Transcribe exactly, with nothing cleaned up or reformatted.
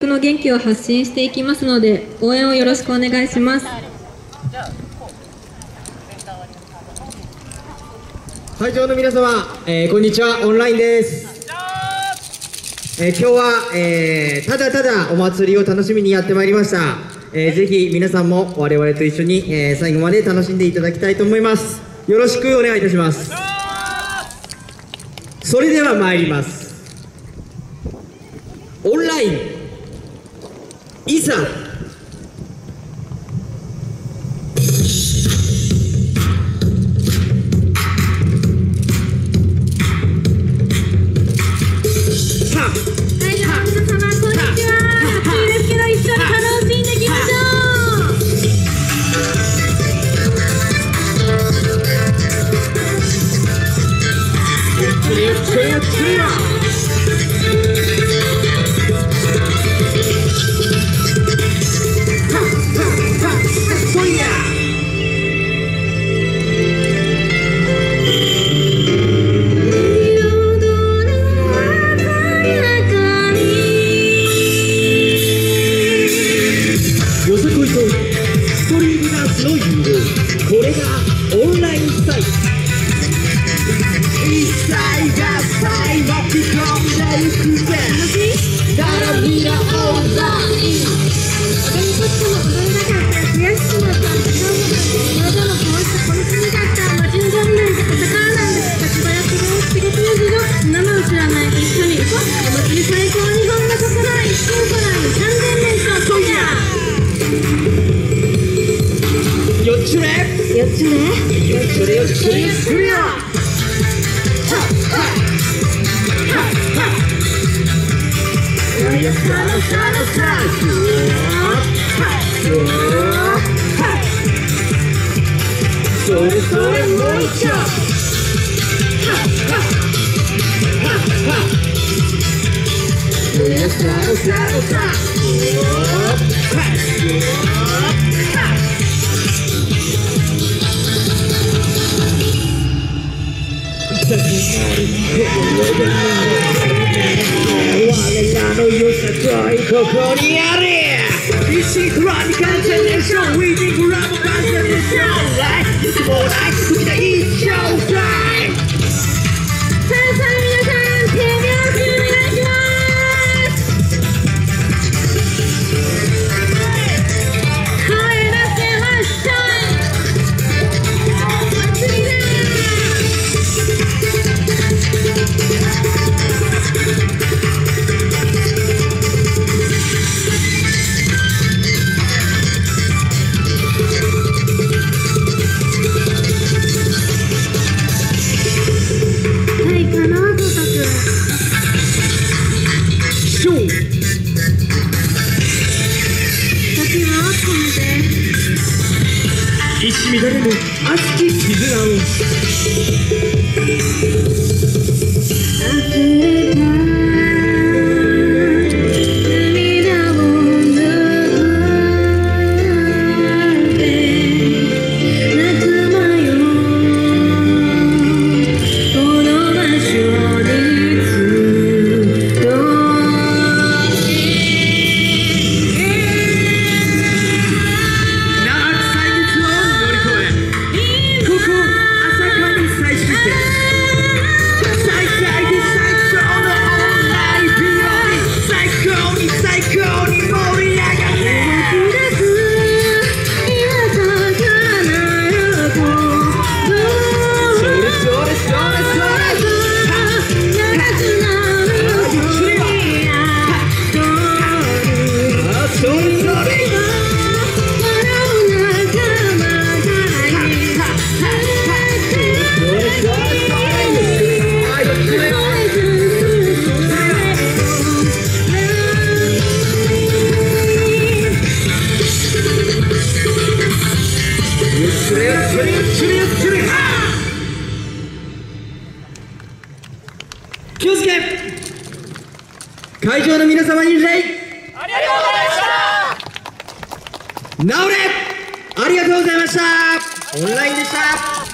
の元気を発信していきますので、応援をよろしくお願いします。 会場の皆様、えー、こんにちは。オンラインです。えー、今日は、えー、ただただお祭りを楽しみにやってまいりました。えー、ぜひ皆さんも我々と一緒に、えー、最後まで楽しんでいただきたいと思います。よろしくお願いいたします。それでは参ります。オンラインいざ。これがオンラインスタイル。一切合切巻き込んでいくぜ。だらみなオンライン。 踊りとっても踊れなかった。悔しくなった。今でもこうしたこの国だった。マジンガンなんて戦わなんで。立場や子供仕事の事情。名前を知らない一緒に行こう。お祭り最高日本の心一心からにさんぜんねんと今夜。 よっつ目よっつ目よっつ目よっつ目よっつ目よ。それそれもう一丁。我らの良さといここにあれ。一心不乱に感謝でしょう。ウィーディングラブ感謝でしょう。ライフいつもない時だ一生タイム。 さあさあ皆さん手拍子お願いします。声出せました。 一糸乱れぬ熱き絆を。気をつけ。会場の皆様に礼。 ありがとうございました。 直れ。ありがとうございました。オンラインでした。